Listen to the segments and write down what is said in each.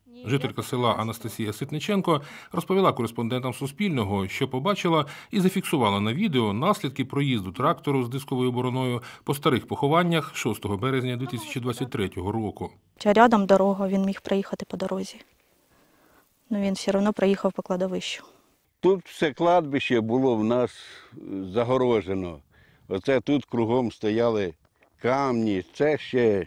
Жителька села Анастасія Ситниченко розповіла кореспондентам Суспільного, що побачила і зафіксувала на відео наслідки проїзду трактору з дисковою бороною по старих похованнях 6 березня 2023 року. Рядом дорога, він міг проїхати по дорозі. Але він все одно проїхав по кладовищу. Тут все кладбище було в нас загорожено. Оце тут кругом стояли камні, це ще,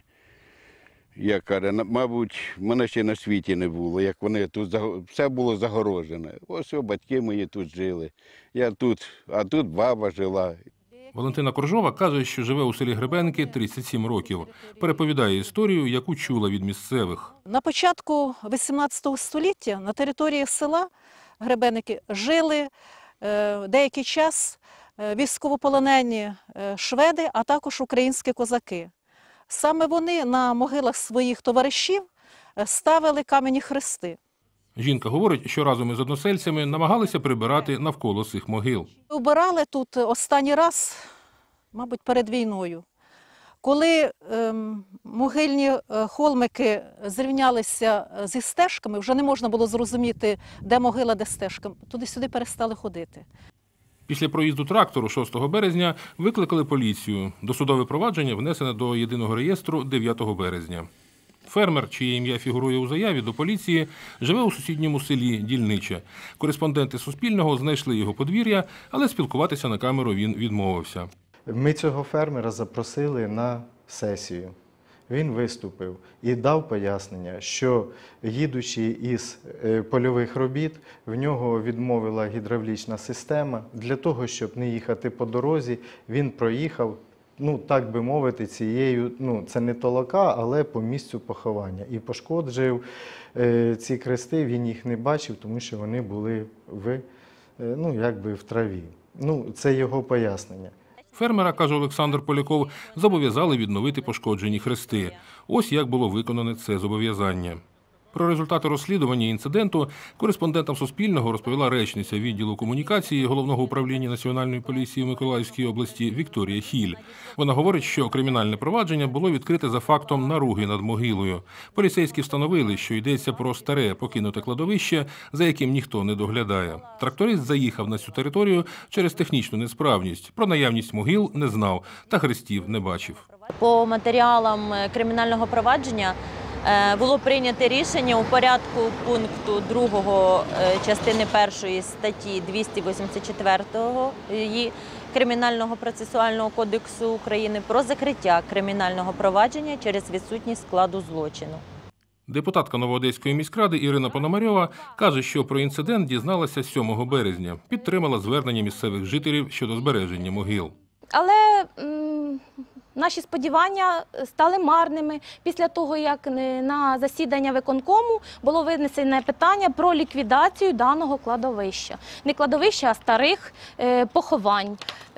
як каже, мабуть, мене ще на світі не було, як вони тут, все було загорожене. Ось батьки мої тут жили, я тут, а тут баба жила. Валентина Коржова каже, що живе у селі Гребенки 37 років. Переповідає історію, яку чула від місцевих. На початку XVIII століття на території села Гребеники жили деякий час військовополонені шведи, а також українські козаки. Саме вони на могилах своїх товаришів ставили кам'яні хрести. Жінка говорить, що разом із односельцями намагалися прибирати навколо цих могил. Убирали тут останній раз, мабуть, перед війною. Коли могильні холмики зрівнялися зі стежками, вже не можна було зрозуміти, де могила, де стежка. Туди-сюди перестали ходити. Після проїзду трактору 6 березня викликали поліцію. Досудове провадження внесене до єдиного реєстру 9 березня. Фермер, чиє ім'я фігурує у заяві до поліції, живе у сусідньому селі Дільниче. Кореспонденти Суспільного знайшли його подвір'я, але спілкуватися на камеру він відмовився. Ми цього фермера запросили на сесію. Він виступив і дав пояснення, що їдучи із польових робіт, в нього відмовила гідравлічна система. Для того, щоб не їхати по дорозі, він проїхав, так би мовити, цією, це не толока, але по місцю поховання. І пошкоджив ці хрести, він їх не бачив, тому що вони були в траві. Це його пояснення. Фермера, каже Олександр Поляков, зобов'язали відновити пошкоджені хрести. Ось як було виконане це зобов'язання. Про результати розслідування інциденту кореспондентам Суспільного розповіла речниця відділу комунікації Головного управління Національної поліції в Миколаївській області Вікторія Хіль. Вона говорить, що кримінальне провадження було відкрите за фактом наруги над могилою. Поліцейські встановили, що йдеться про старе покинуте кладовище, за яким ніхто не доглядає. Тракторист заїхав на цю територію через технічну несправність. Про наявність могил не знав та хрестів не бачив. По матеріалам кримінального провадження було прийнято рішення у порядку пункту 2 частини 1 статті 284 Кримінального процесуального кодексу України про закриття кримінального провадження через відсутність складу злочину. Депутатка Новоодеської міськради Ірина Пономарьова каже, що про інцидент дізналася 7 березня. Підтримала звернення місцевих жителів щодо збереження могил. Але наші сподівання стали марними після того, як на засідання виконкому було винесене питання про ліквідацію даного кладовища. Не кладовища, а старих поховань.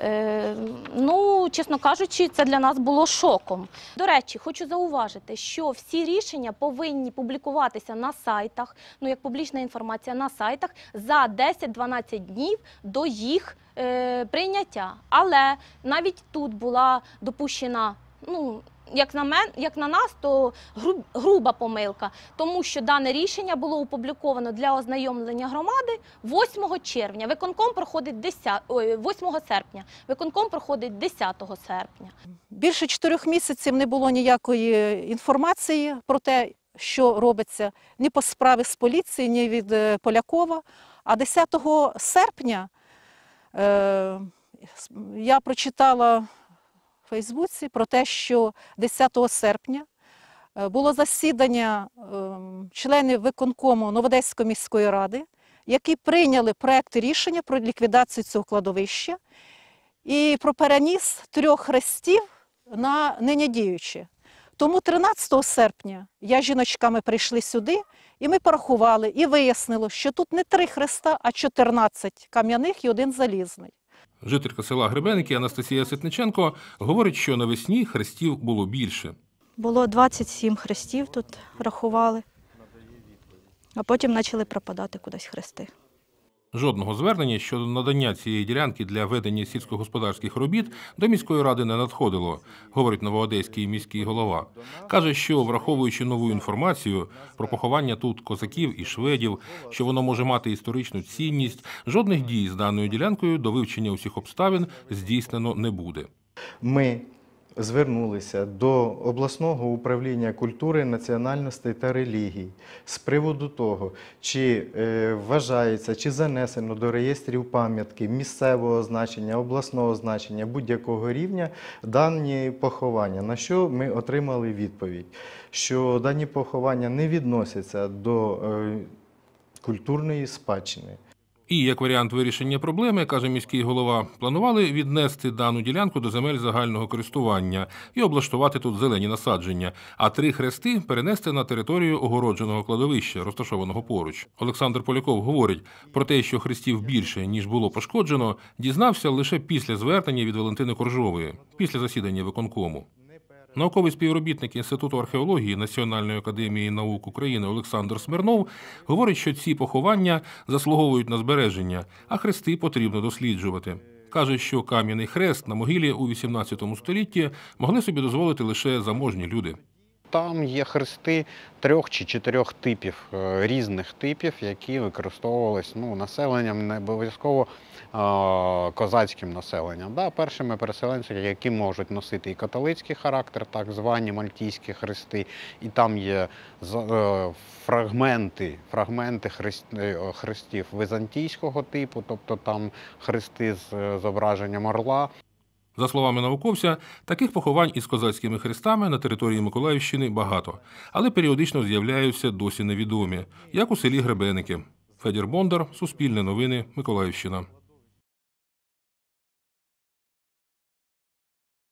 Чесно кажучи, це для нас було шоком. До речі, хочу зауважити, що всі рішення повинні публікуватися на сайтах, як публічна інформація на сайтах, за 10-12 днів до їх прийняття. Але навіть тут була допущена, як на нас, то груба помилка, тому що дане рішення було опубліковано для ознайомлення громади 8 червня. Виконком проходить 8 серпня. Виконком проходить 10 серпня. Більше 4 місяців не було ніякої інформації про те, що робиться ні по справі з поліції, ні від Полякова. А 10 серпня я прочитала в Фейсбуці про те, що 10 серпня було засідання членів виконкому Новоодеської міської ради, які прийняли проект рішення про ліквідацію цього кладовища і про переніс 3 хрестів на нині діючі. Тому 13 серпня я з жіночками прийшли сюди, і ми порахували, і вияснило, що тут не 3 хреста, а 14 кам'яних і 1 залізний. Жителька села Гребеники Анастасія Ситниченко говорить, що навесні хрестів було більше. Було 27 хрестів тут рахували, а потім почали пропадати кудись хрести. Жодного звернення щодо надання цієї ділянки для ведення сільськогосподарських робіт до міської ради не надходило, говорить новоодеський міський голова. Каже, що, враховуючи нову інформацію про поховання тут козаків і шведів, що воно може мати історичну цінність, жодних дій з даною ділянкою до вивчення усіх обставин здійснено не буде. Ми звернулися до обласного управління культури, національностей та релігій з приводу того, чи вважається, чи занесено до реєстрів пам'ятки місцевого значення, обласного значення, будь-якого рівня дані поховання, на що ми отримали відповідь, що дані поховання не відносяться до культурної спадщини. І, як варіант вирішення проблеми, каже міський голова, планували віднести дану ділянку до земель загального користування і облаштувати тут зелені насадження, а 3 хрести перенести на територію огородженого кладовища, розташованого поруч. Олександр Поляков говорить, про те, що хрестів більше, ніж було пошкоджено, дізнався лише після звернення від Валентини Коржової, після засідання виконкому. Науковий співробітник Інституту археології Національної академії наук України Олександр Смирнов говорить, що ці поховання заслуговують на збереження, а хрести потрібно досліджувати. Каже, що кам'яний хрест на могилі у XVIII столітті могли собі дозволити лише заможні люди. Там є хрести 3 чи 4 типів, різних типів, які використовувалися населенням, не обов'язково козацьким населенням. Першими переселенцями, які можуть носити і католицький характер, так звані мальтійські хрести, і там є фрагменти хрестів візантійського типу, тобто там хрести з зображенням орла. За словами науковця, таких поховань із козацькими хрестами на території Миколаївщини багато, але періодично з'являються досі невідомі, як у селі Гребеники. Федір Бондар, Суспільне новини, Миколаївщина.